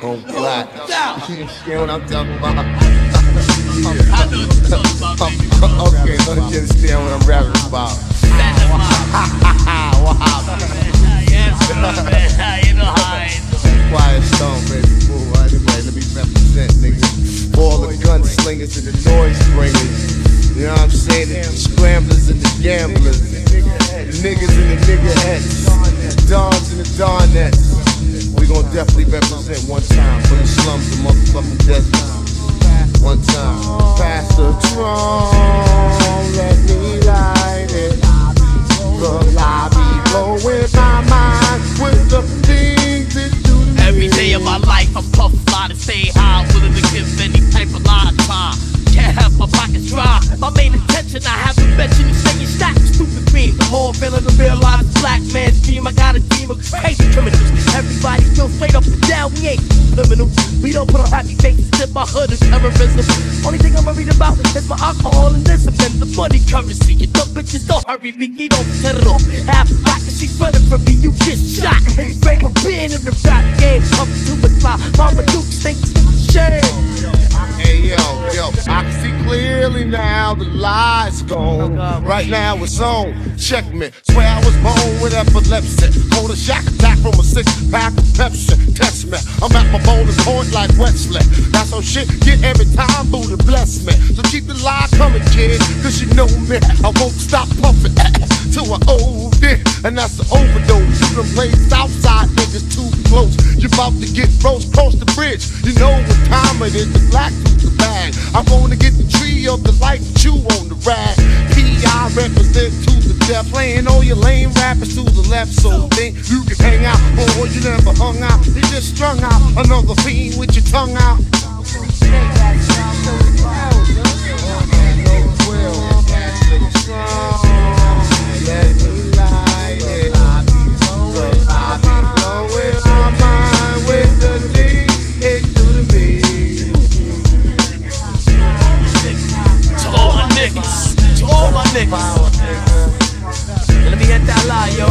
on fly. You know what I'm talking about? Okay, don't you understand what I'm rapping about? Quiet Stone, baby. Ooh, anyway, let me represent, nigga. All the gunslingers and the noise bringers. You know what I'm saying? The scramblers and the gamblers. The niggas and the nigga heads. The dons and the donettes. We gon' definitely represent one time for the slums of motherfucking desert. One time. Pastor Tron, let me light it. Cause I be blowing my mind with the things that do to me. Every day of my life, I'm puff fly to stay high, willing to give any type of line time. Can't have my pockets dry. My main intention, I haven't mentioned is saying stack stupid dreams. I'm more feeling to realize black man's dream. I got a team of crazy criminals. Everybody still straight up and down. We ain't criminals. We don't put on happy faces. Tip my hood is terrorism. Only thing I'm worried about is my alcohol and discipline. The money currency. You dumb bitches don't hurry me. You don't set it off. Half black and she's running from me. You get shot. Break a pin in the rap game. Up to the fly. Mama Duke thinks it's shame. Hey yo, I can see clearly now the lies gone. Right now it's on. Check me. Swear I was born with epilepsy. Hold a shock attack from a 6-pack of Pepsi. Test me. I'm at my bowling point like Wesley. That's how shit get every time Buddha bless me. So keep the lie coming, kid, cause you know me. I won't stop puffing till I OD. And that's the overdose. You done played Southside niggas too close. You about to get roast across the bridge. You know what time it is. The black the bag. I wanna get the tree of the light that you on the rag. P.I represent to the death. Playing all your lame rappers to the left. So think you can hang out, boy, you never hung out. You just strung out. Another fiend with your tongue out. Let me light it. Cause I be blowing my mind with the things it do to me. To all my niggas, to all my niggas. Let me hit that lie, yo.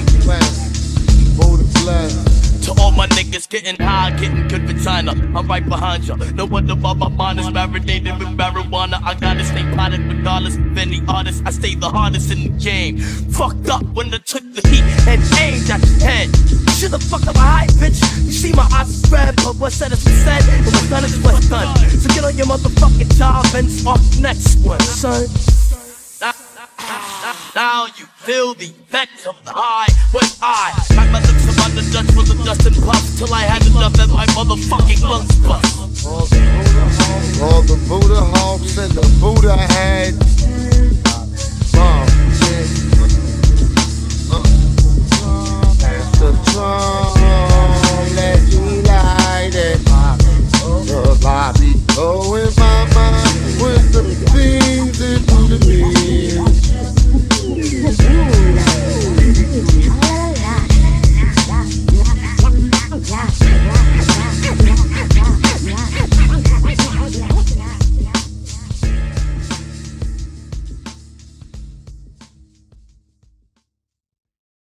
To all my niggas getting high, getting good vagina. I'm right behind ya. No wonder about my mind is marinated with marijuana. I gotta stay potted regardless of any artist. I stay the hardest in the game. Fucked up when I took the heat and aimed at your head. Should've fucked up a high bitch. You see my eyes spread, but what's said is said, and what's done is what's done. So get on your motherfucking job and start the next one, son. Now you feel the effects of the high when I crack my lips about the dust for the dust and puff till I had enough and my